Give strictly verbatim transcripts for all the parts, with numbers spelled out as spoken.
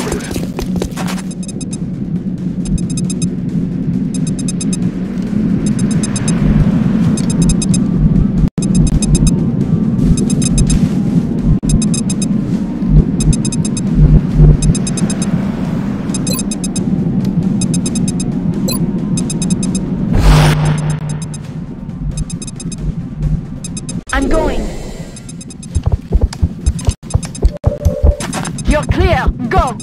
Affirmative. I'm going. You're clear. Go.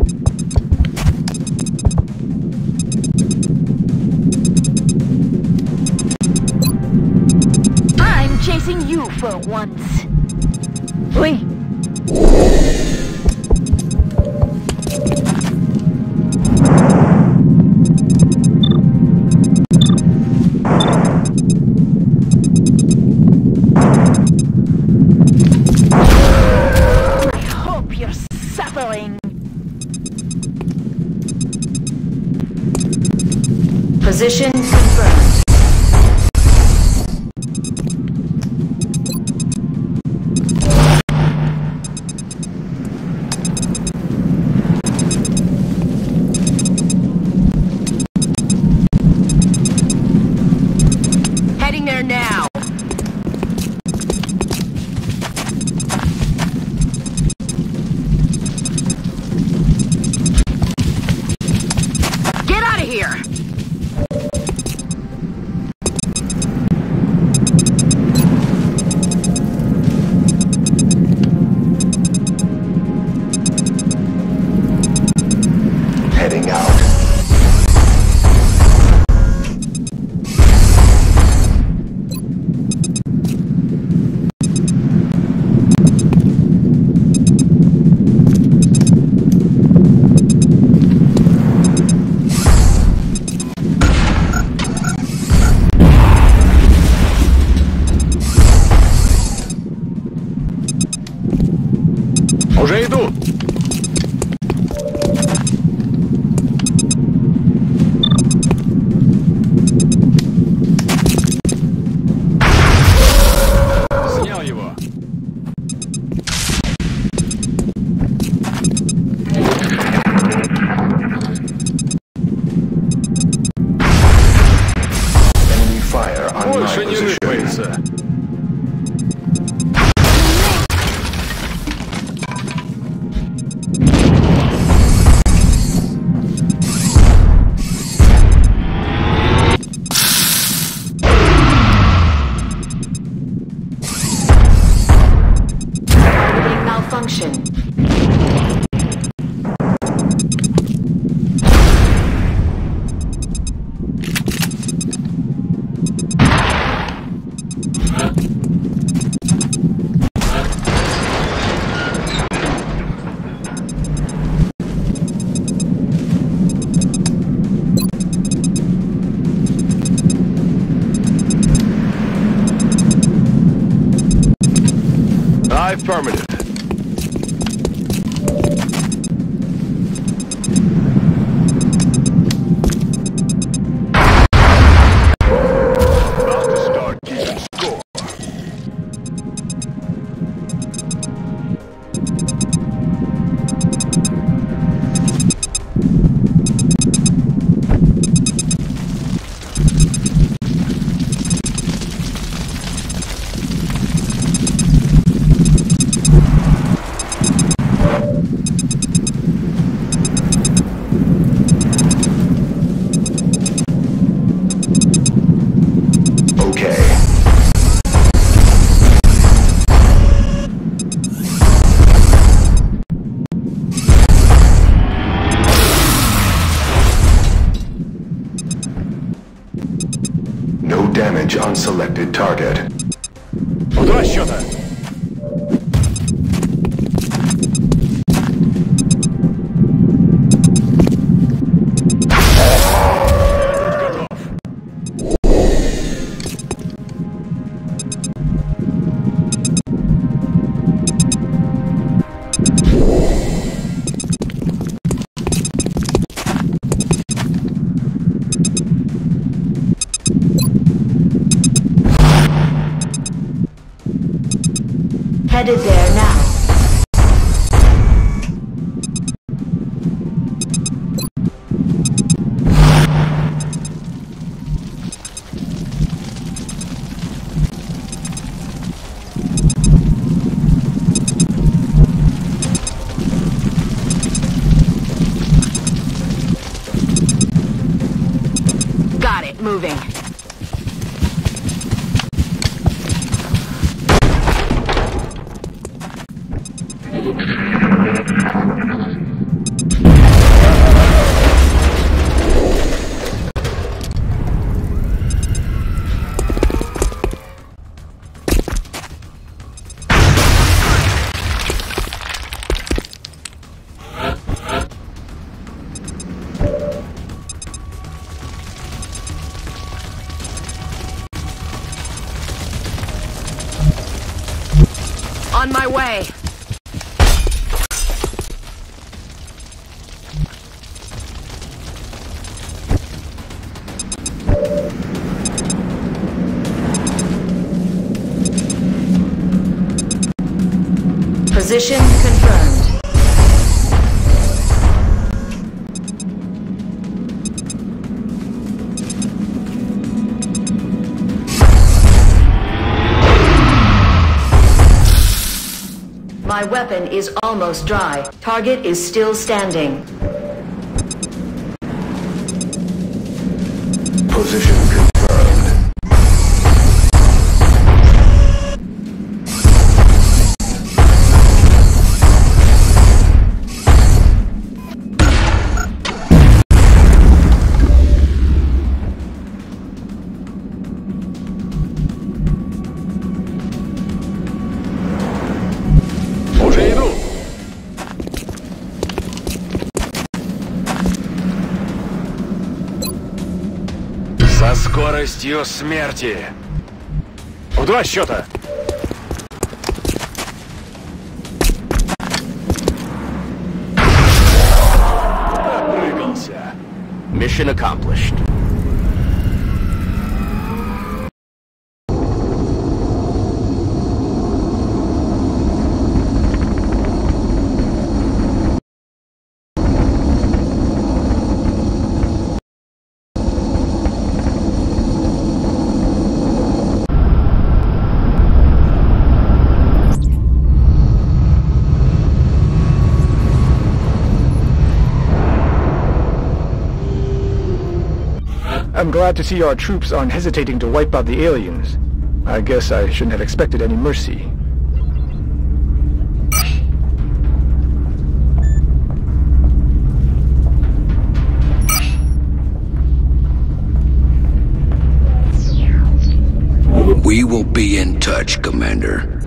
I'm chasing you for once. Oui. Position confirmed. Heading there now. Get out of here! Heading out. Уже иду! Снял его! Enemy fire on my Больше не position. рыпается! Malfunction. Affirmative. About to start keeping score. No damage on selected target. В два счета. Headed there now. moving. On my way. Position confirmed. My weapon is almost dry. Target is still standing. Position confirmed. Уже иду. Со скоростью смерти. В два счета. Допрыгался. Mission accomplished. I'm glad to see our troops aren't hesitating to wipe out the aliens. I guess I shouldn't have expected any mercy. We will be in touch, Commander.